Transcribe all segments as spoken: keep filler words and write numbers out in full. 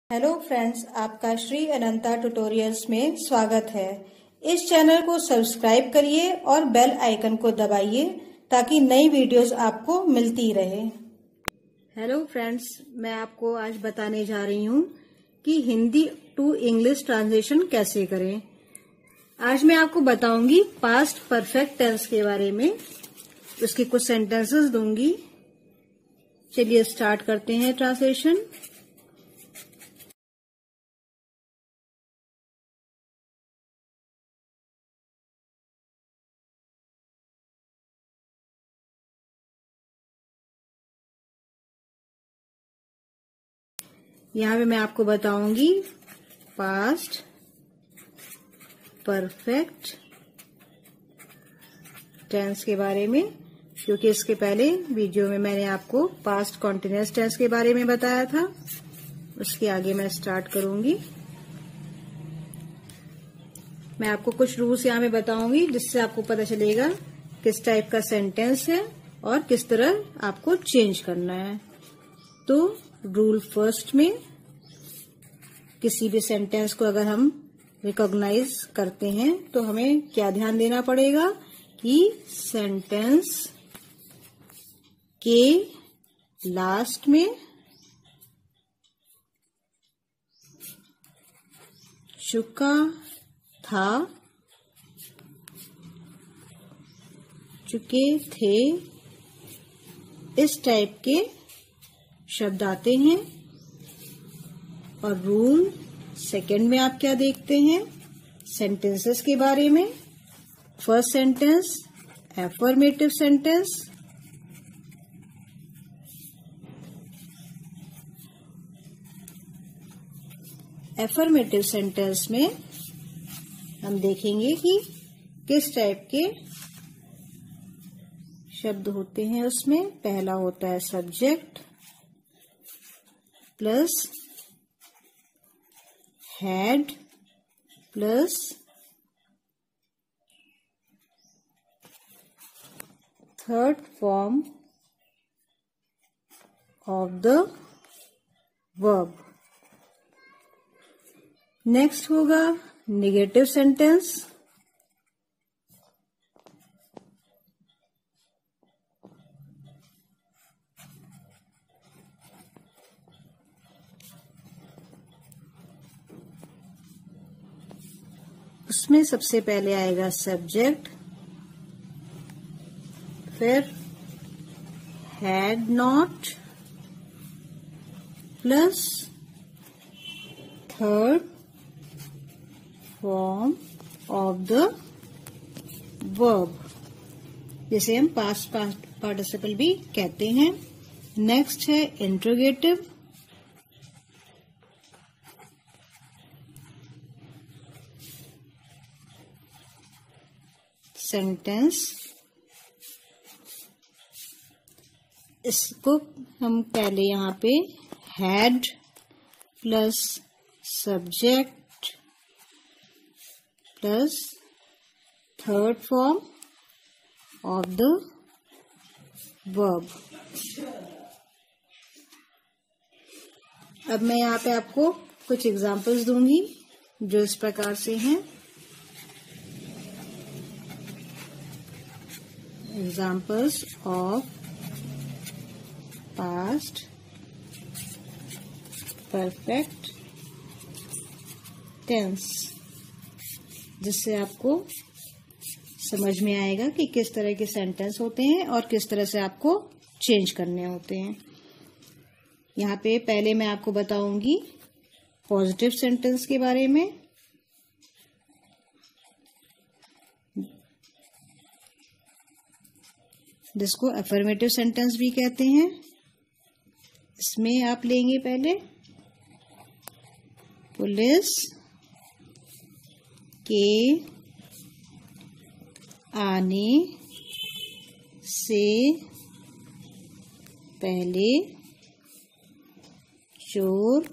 Hello friends, आपका श्री अनंता tutorials में स्वागत है। इस चैनल को सब्सक्राइब करिए और बेल आइकन को दबाइए ताकि नई वीडियोस आपको मिलती रहे। हेलो फ्रेंड्स, मैं आपको आज बताने जा रही हूँ कि हिंदी टू इंग्लिश ट्रांसलेशन कैसे करें। आज मैं आपको बताऊंगी पास्ट परफेक्ट टेंस के बारे में, उसके कुछ सेंटेंसेस दूंगी। चलिए स्टार्ट करते हैं ट्रांसलेशन। यहाँ पे मैं आपको बताऊंगी पास्ट परफेक्ट टेंस के बारे में, क्योंकि इसके पहले वीडियो में मैंने आपको पास्ट कॉन्टिन्यूअस टेंस के बारे में बताया था। उसके आगे मैं स्टार्ट करूंगी। मैं आपको कुछ रूल्स यहाँ में बताऊंगी जिससे आपको पता चलेगा किस टाइप का सेंटेंस है और किस तरह आपको चेंज करना है। तो रूल फर्स्ट में, किसी भी सेंटेंस को अगर हम रिकॉग्नाइज करते हैं तो हमें क्या ध्यान देना पड़ेगा कि सेंटेंस के लास्ट में चुका था, चुके थे, इस टाइप के शब्द आते हैं। और रूल सेकंड में आप क्या देखते हैं सेंटेंसेस के बारे में। First sentence affirmative sentence, affirmative sentence में हम देखेंगे कि किस टाइप के शब्द होते हैं। उसमें पहला होता है subject plus had plus third form of the verb. Next होगा नेगेटिव सेंटेंस। उसमें सबसे पहले आएगा सब्जेक्ट, फिर had not plus third form of the verb, जिसे हम पास्ट पार्टिसिपल भी कहते हैं। नेक्स्ट है इंट्रोगेटिव। सेंटेंस, इसको हम पहले यहाँ पे had plus subject plus third form of the verb. अब मैं यहाँ पे आपको कुछ एग्जांपल्स दूंगी जो इस प्रकार से हैं। Examples of past perfect tense, जिससे आपको समझ में आएगा कि किस तरह के सेंटेंस होते हैं और किस तरह से आपको चेंज करने होते हैं। यहाँ पे पहले मैं आपको बताऊंगी पॉजिटिव सेंटेंस के बारे में। जिसको अफर्मेटिव सेंटेंस भी कहते हैं। इसमें आप लेंगे पहले पुलिस के आने से पहले चोर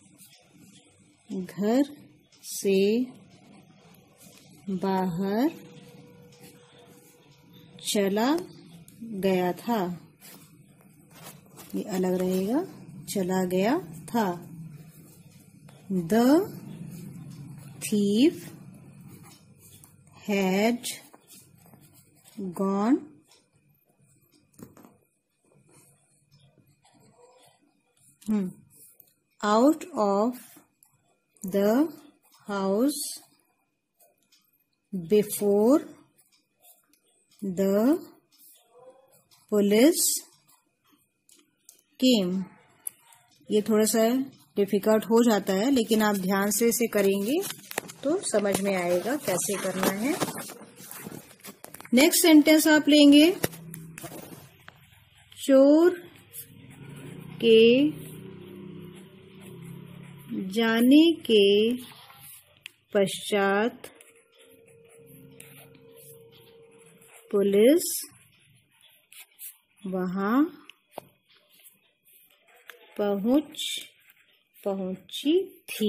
घर से बाहर चला गया था। ये अलग रहेगा, चला गया था। The thief had gone hmm, out of the house before the police came। ये थोड़ा सा डिफिकल्ट हो जाता है, लेकिन आप ध्यान से इसे करेंगे तो समझ में आएगा कैसे करना है। नेक्स्ट सेंटेंस आप लेंगे, चोर के जाने के पश्चात पुलिस वहां पहुंच पहुंची थी।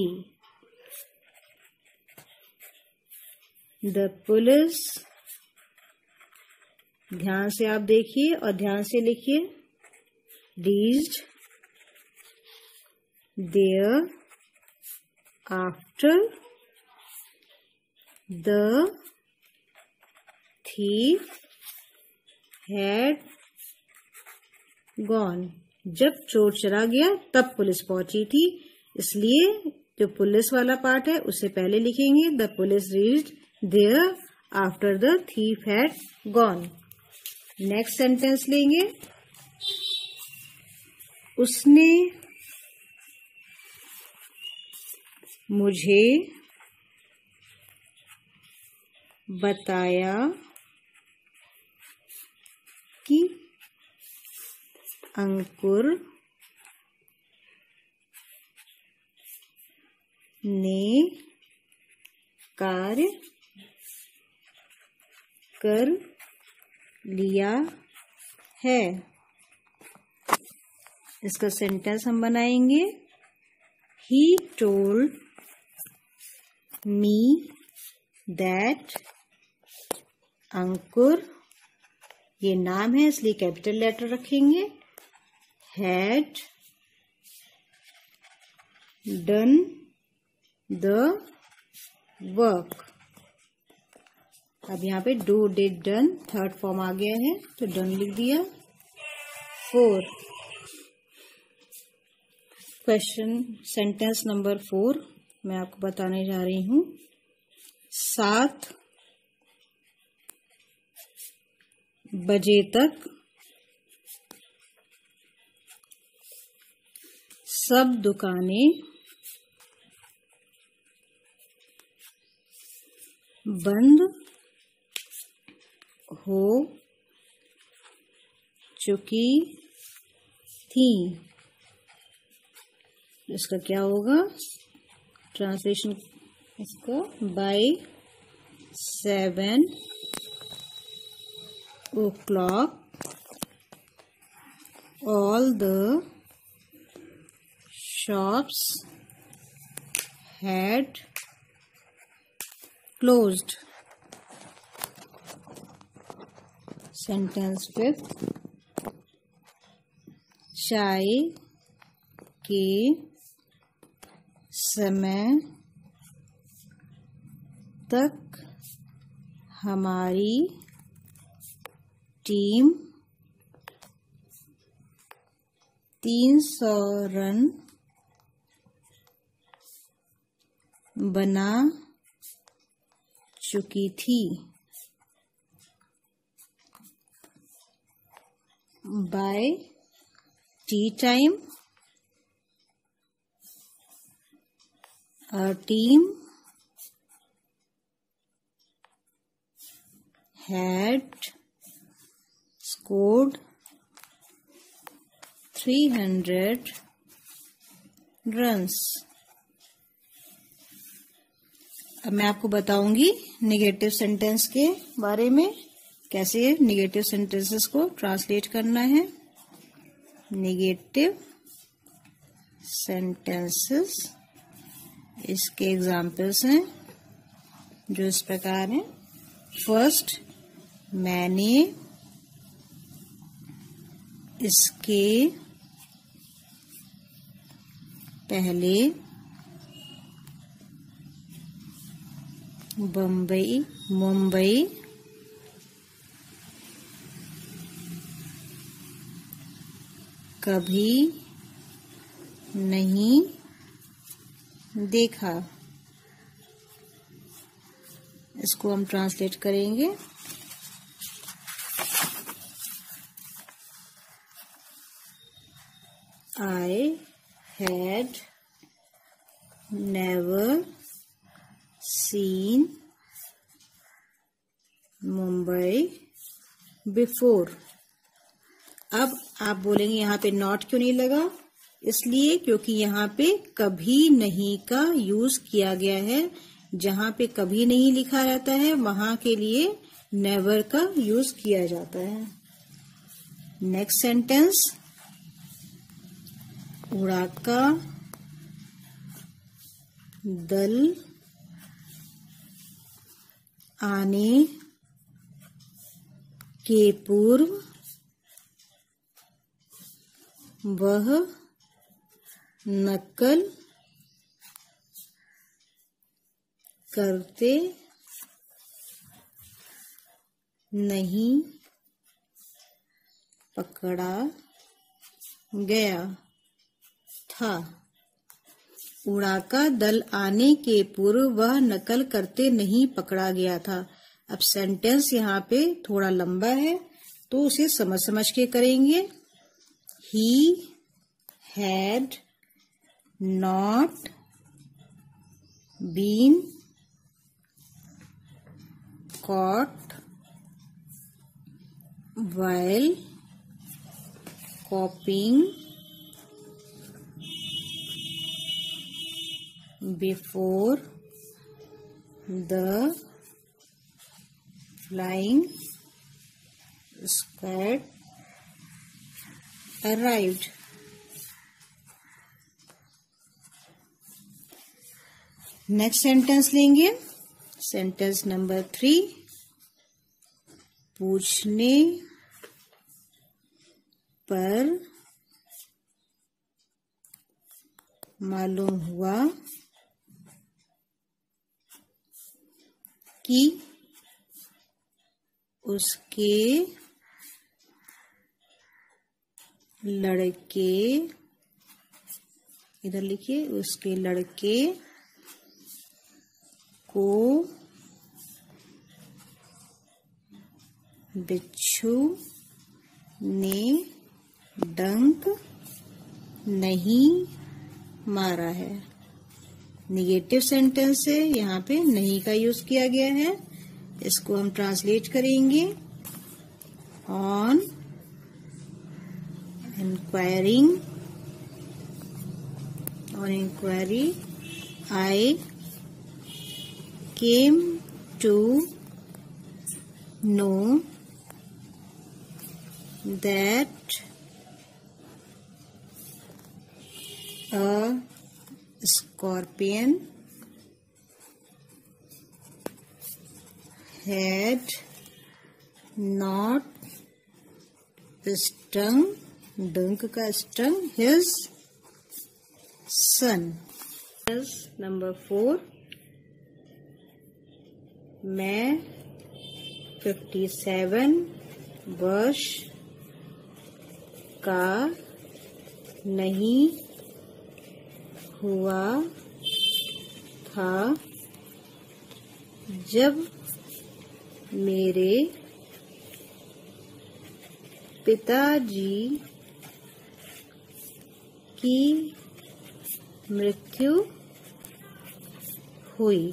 द पुलिस, ध्यान से आप देखिए और ध्यान से लिखिए, reached there after the thief had gone। जब चोर चला गया तब पुलिस पहुंची थी, इसलिए जो पुलिस वाला पार्ट है उसे पहले लिखेंगे। The police reached there after the thief had gone। Next sentence लेंगे, उसने मुझे बताया कि अंकुर ने कार्य कर लिया है। इसका सेंटेंस हम बनाएंगे, ही टोल्ड मी दैट अंकुर, ये नाम है इसलिए कैपिटल लेटर रखेंगे, हैड डन द वर्क। अब यहाँ पे do did done third form आ गया है तो डन लिख दिया। Four, question sentence number four मैं आपको बताने जा रही हूँ। सात बजे तक सब दुकानें बंद हो चुकी थी। इसका क्या होगा ट्रांसलेशन इसका, by seven o'clock all the shops had closed। Sentence fifth, चाय के समय तक हमारी टीम तीन सौ रन बना चुकी थी। By tea time our team had scored three hundred runs। अब मैं आपको बताऊंगी निगेटिव सेंटेंस के बारे में, कैसे निगेटिव सेंटेंसेस को ट्रांसलेट करना है। निगेटिव सेंटेंसेस, इसके एग्जाम्पल्स हैं जो इस प्रकार हैं। फर्स्ट, मैंने इसके पहले बम्बई, मुंबई, कभी नहीं देखा। इसको हम ट्रांसलेट करेंगे। I had never seen Mumbai before। अब आप बोलेंगे यहाँ पे नॉट क्यों नहीं लगा? इसलिए क्योंकि यहाँ पे कभी नहीं का यूज किया गया है। जहाँ पे कभी नहीं लिखा रहता है वहां के लिए नेवर का यूज किया जाता है। नेक्स्ट सेंटेंस, उड़ाका दल आने के पूर्व वह नकल करते नहीं पकड़ा गया था। उड़ाका दल आने के पूर्व वह नकल करते नहीं पकड़ा गया था। अब सेंटेंस यहाँ पे थोड़ा लंबा है तो उसे समझ समझ के करेंगे। He had not been caught while copying before the flying squad arrived। Next sentence लेंगे। सेंटेंस नंबर थ्री, पूछने पर मालूम हुआ कि उसके लड़के, इधर लिखिए, उसके लड़के को बिच्छू ने डंक नहीं मारा है। निगेटिव सेंटेंस है, यहाँ पे नहीं का यूज किया गया है। इसको हम ट्रांसलेट करेंगे। On enquiring, on enquiry I came to know that a scorpion had not stung, डंक का stung his son। Number four, मैं फिफ्टी सेवन वर्ष का नहीं हुआ था जब मेरे पिताजी की मृत्यु हुई।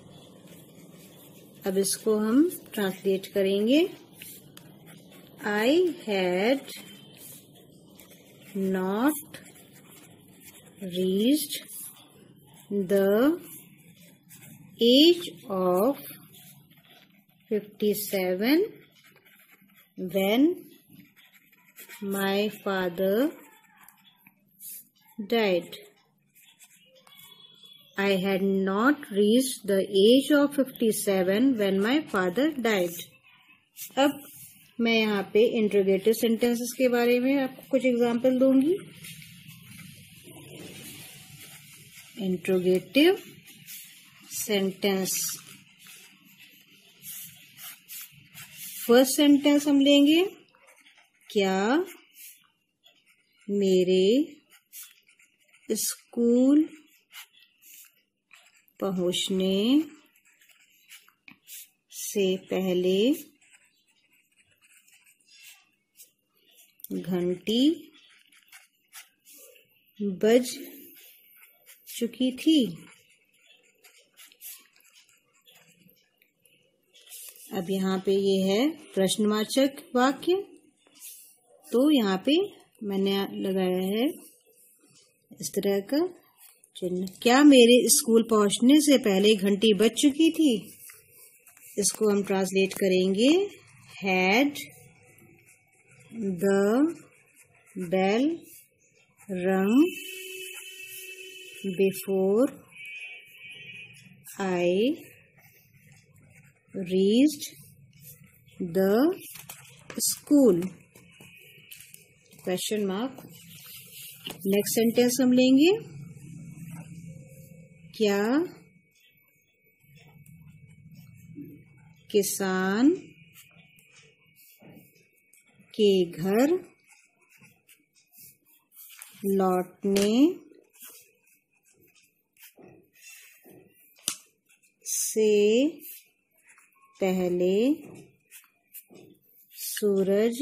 अब इसको हम ट्रांसलेट करेंगे। I had not reached the age of fifty-seven when my father died। I had not reached the age of fifty-seven when my father died। अब मैं यहाँ पे इंट्रोगेटिव सेंटेंसेस के बारे में आपको कुछ एग्जाम्पल दूंगी। इंट्रोगेटिव सेंटेंस, फर्स्ट सेंटेंस हम लेंगे, क्या मेरे स्कूल पहुंचने से पहले घंटी बज चुकी थी। अब यहाँ पे ये है प्रश्नवाचक वाक्य, तो यहाँ पे मैंने लगाया है इस तरह का चिन्ह। क्या मेरे स्कूल पहुंचने से पहले घंटी बज चुकी थी? इसको हम ट्रांसलेट करेंगे, had the bell rang before I reached the school? Question mark. Next sentence हम लेंगे, क्या किसान के घर लौटने से पहले सूरज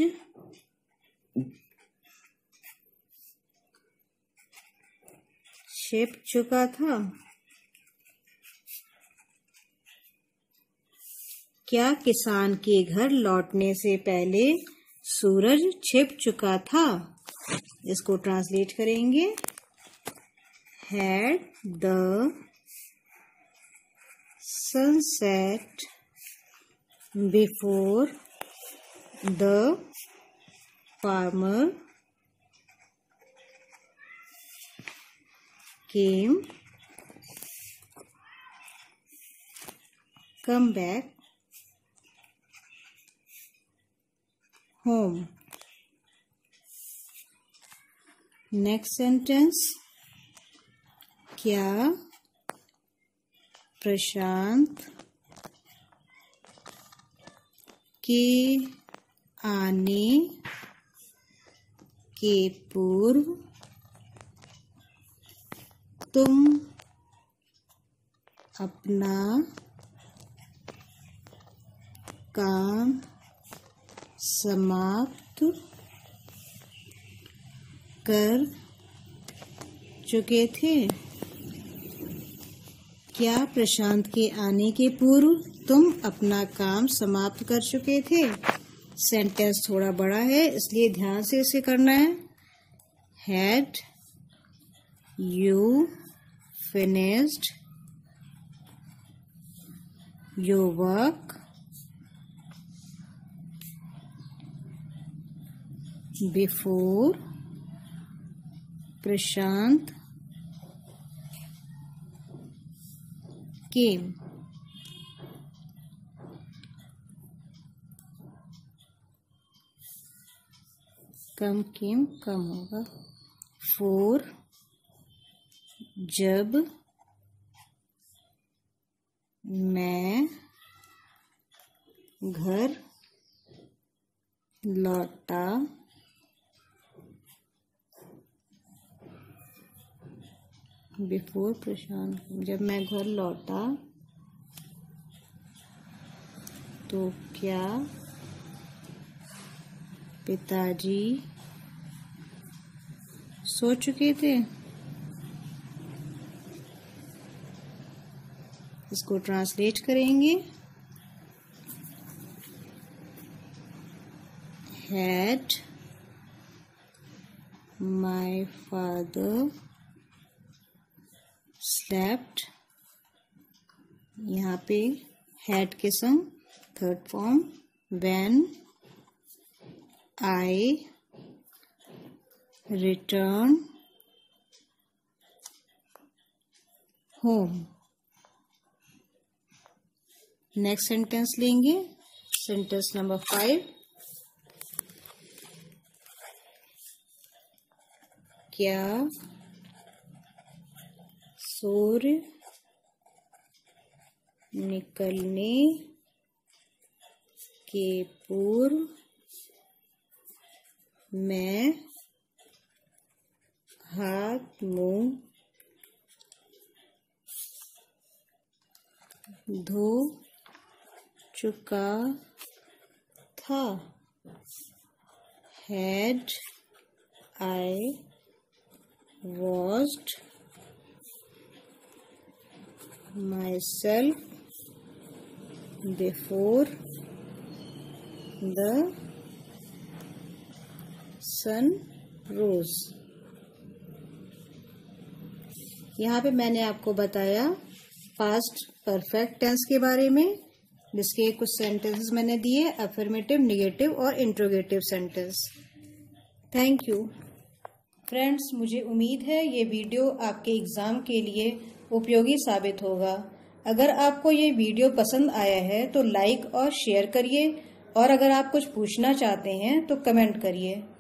छिप चुका था? क्या किसान के घर लौटने से पहले सूरज छिप चुका था? इसको ट्रांसलेट करेंगे, had the sunset before the farmer came come back home. Next sentence, क्या प्रशांत के आने के पूर्व तुम अपना काम समाप्त कर चुके थे? क्या प्रशांत के आने के पूर्व तुम अपना काम समाप्त कर चुके थे? सेंटेंस थोड़ा बड़ा है इसलिए ध्यान से इसे करना है। Had you finished your work before Prashant came? Come came come होगा। फोर जब मैं घर लौटा बिफोर प्रशांत, जब मैं घर लौटा तो क्या पिताजी सो चुके थे? इसको ट्रांसलेट करेंगे, हैड माय फादर स्लेप्ट, यहाँ पे हैड के संग third form, when I return home. Next sentence लेंगे, सेंटेंस नंबर फाइव, क्या सूर्य निकलने के पूर्व मैं हाथ मुंह धो चुका था। Had I washed myself before the sun rose। यहाँ पे मैंने आपको बताया पास्ट परफेक्ट टेंस के बारे में, जिसके कुछ सेंटेंसेस मैंने दिए, अफर्मेटिव, नेगेटिव और interrogative sentence. Thank you friends, मुझे उम्मीद है ये वीडियो आपके एग्ज़ाम के लिए उपयोगी साबित होगा। अगर आपको ये वीडियो पसंद आया है तो लाइक और शेयर करिए, और अगर आप कुछ पूछना चाहते हैं तो कमेंट करिए।